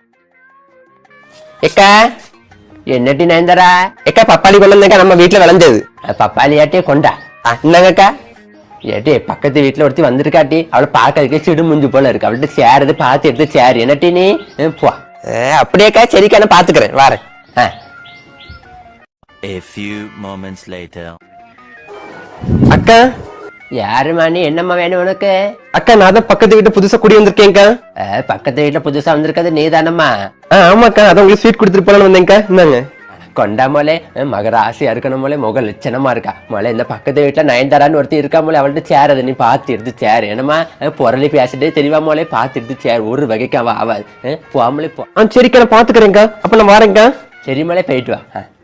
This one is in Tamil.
எக்கா என்னட்டி நயன்தாரா எக்கா பப்பாளி கொண்டு வந்தேக்கா நம்ம வீட்டுல விளைஞ்சது பப்பாளியாட்டியே கொண்டா என்னங்கக்கா ஏட்டி பக்கத்து வீட்டுல ஒருத்தி வந்திருக்காட்டி அவளை பாக்கிறதுக்கே சிடு முஞ்சு போல இருக்கு அவள்கிட்ட சேரது பார்த்து எடுத்து சேரு என்னட்டி நீ போ அப்படியேக்கா சரிக்கா நான் பாத்துக்கிறேன் வாரேன். A few moments later. அக்கா யாருமா நீ? என்னம்மா வேணும் உனக்கு? அக்கா நான் தான் பக்கத்து வீட்டு புதுசா குடி வந்திருக்கேன்க்கா. பக்கத்து வீட்டுல புதுசா வந்திருக்கிறது நீ தானம்மா? ஆமாக்கா அதான் உங்களுக்கு ஸ்வீட் கொடுத்துட்டு போலான்னு வந்தேன்க்கா. இந்தாங்க கொண்டா மோலே மகர ஆசையா இருக்கணும் போலே முக லட்சணமா இருக்கா மோலே. இந்த பக்கத்து வீட்டுல நயன்தாரான்னு ஒருத்தி இருக்கா மோலே அவள்கிட்ட சேரது நீ பார்த்து எடுத்து சேரு. என்னம்மா பொருளை பேசிட்டே தெரியவா மோலே பார்த்து எடுத்து சேரு ஒரு வகைக்காவா ஆகாது போமலே போ. சரிக்கா நான் பாத்துக்கிறேன்க்கா. அப்ப நான் வாரேன்க்கா. சரி மோலே போயிட்டு வா.